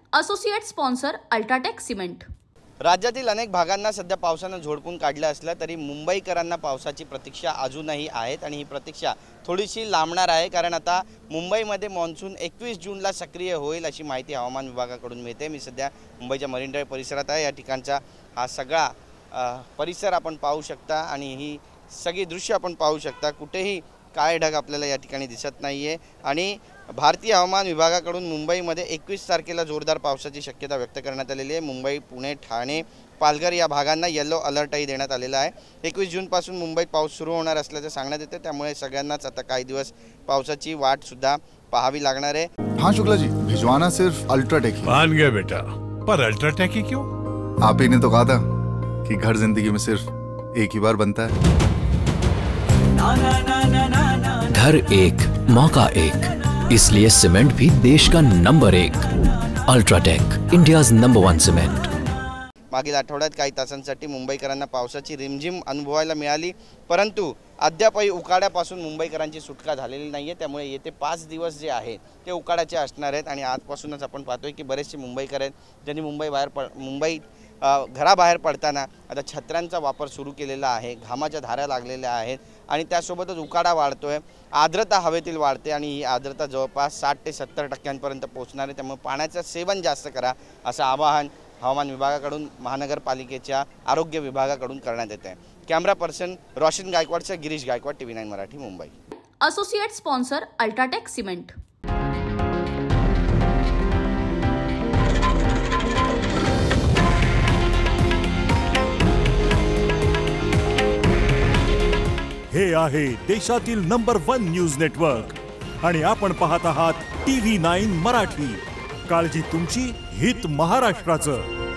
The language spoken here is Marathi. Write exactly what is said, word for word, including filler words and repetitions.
Associate sponsor UltraTech cement. राज्यातील अनेक भागांना सध्या पावसानं झोडपून काढलं असलं तरी मुंबईकरांना पावसाची प्रतीक्षा अजूनही आहेत आणि ही प्रतीक्षा थोडीशी लांबणार आहे, कारण आता मुंबईमध्ये मान्सून एकवीस जूनला सक्रिय होईल अशी माहिती हवामान विभागाकडून मिळते। मी सध्या मुंबईच्या मरीन ड्राईव्ह परिसरात आहे। या ठिकाणचा हा सगळा परिसर आपण पाहू शकता आणि ही सगळी दृश्य आपण पाहू शकता। कुठेही काळे ढग आपल्याला या ठिकाणी दिसत नाहीये आणि भारतीय हवामान विभागाकडून मुंबईमध्ये एकवीस तारखेला जोरदार पावसाची शक्यता व्यक्त करण्यात आलेली आहे। मुंबई, पुणे, ठाणे, पालघर या भागांना येलो अलर्टही देण्यात आलेला आहे। एकवीस जूनपासून मुंबईत पाऊस सुरू होणार असल्याचं सांगण्यात येते, त्यामुळे सगळ्यांनाच आता काही दिवस पावसाची वाट सुद्धा पाहावी लागणार आहे। हाँ शुक्ला जी, भिजवाना सिर्फ अल्ट्राटेक ही। मान गए बेटा, पर अल्ट्राटेक ही क्यों? आप ही ने तो कहा था कि घर जिंदगी में सिर्फ एक ही बार बनता है। घर एक, मौका एक, इसलिए सीमेंट भी देश का नंबर एक। UltraTech, India's number one cement. मागील आठवड्यात काही तासांसाठी मुंबईकरांना पावसाची रिमझिम अनुभवायला मिळाली, परंतु अद्यापही उकाड्यापासून मुंबईकरांची सुटका झालेली नाहीये। त्यामुळे येते पाच दिवस जे आहेत ते उकाड्याचे असणार आहेत आणि आजपासूनच आपण पाहतोय की बरेचसे मुंबईकर आहेत ज्यांनी मुंबई बाहेर पड मुंबई घराबाहेर पडताना आता छत्र्यांचा वापर सुरू केलेला आहे। घामाच्या धारा लागलेल्या आहेत आणि त्यासोबतच उकाडा वाढतोय, आर्द्रता हवेतील वाढते आणि ही आर्द्रता जवळपास साठ ते सत्तर टक्क्यांपर्यंत पोहोचणार आहे। त्यामुळे पाण्याचं सेवन जास्त करा असं आवाहन हवामान विभागाकडून महानगरपालिकेच्या आरोग्य विभागाकडून करण्यात येत आहे। कॅमेरा पर्सन रोशन गायकवाडचा Girish Gaikwad, TV nine Marathi, Mumbai. Associate sponsor UltraTech cement. हे आहे देशातील नंबर वन न्यूज नेटवर्क आणि आपण पाहत आहात टीव्ही नाईन मराठी। काळजी तुमची, हित महाराष्ट्राचं।